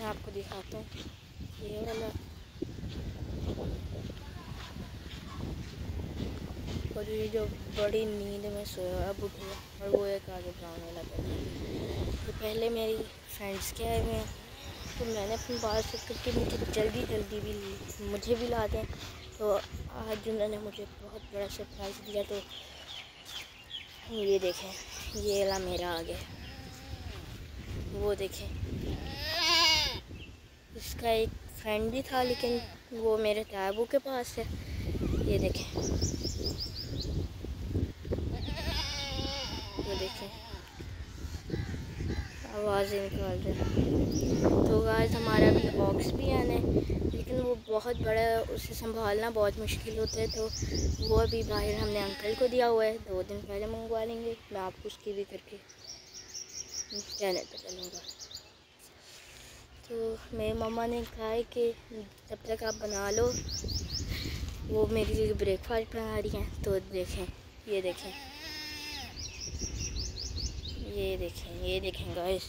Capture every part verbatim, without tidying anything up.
मैं आपको दिखाता हूँ ये वाला। और ये जो बड़ी नींद में सोया अब उठा, और वो एक आगे ब्राउन वाला बैठा। तो पहले मेरी फ्रेंड्स के आए हुए हैं, तो मैंने अपनी बात से करके मुझे जल्दी जल्दी भी मुझे भी ला दें। तो आज उन्होंने मुझे बहुत बड़ा सरप्राइज़ दिया। तो ये देखें, ये ला मेरा आ गया। वो देखें, इसका एक फ्रेंड भी था लेकिन वो मेरे ताबू के पास है। ये देखें, वो देखें आवाज़ें निकाल रहे। तो गाइस हमारा अभी ऑक्स भी आना है, लेकिन वो बहुत बड़ा है, उसे संभालना बहुत मुश्किल होता है। तो वो अभी बाहर हमने अंकल को दिया हुआ है, दो दिन पहले मंगवा लेंगे। मैं आपको उसकी भी करके चैनल पर चलूँगा। तो मेरी मम्मा ने कहा है कि तब तक आप बना लो, वो मेरे लिए ब्रेकफास्ट बना रही हैं। तो देखें, ये देखें, ये देखें, ये देखें गाइस,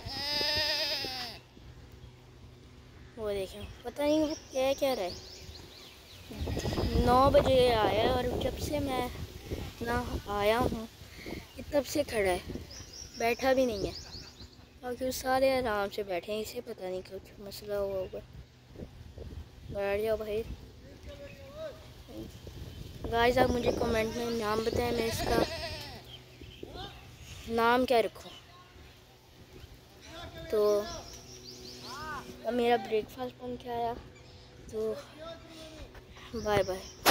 वो देखें, पता नहीं वो क्या क्या रहा है। नौ बजे आया और जब से मैं ना आया हूँ तब से खड़ा है, बैठा भी नहीं है। बाकी सारे आराम से बैठे हैं, इसे पता नहीं कुछ मसला हुआ होगा। बैठ जाओ भाई। गाइस आप मुझे कमेंट में नाम बताएं, मैं इसका नाम क्या रखूं। तो अब मेरा ब्रेकफास्ट बन के आया, तो बाय बाय।